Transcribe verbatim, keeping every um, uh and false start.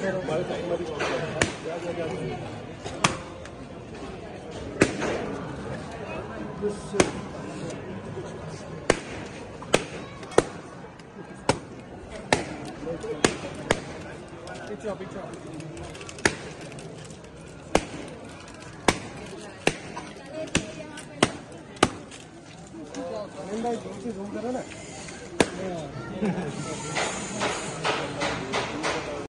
Picture, picture. भाई जोर से zoom करो ना।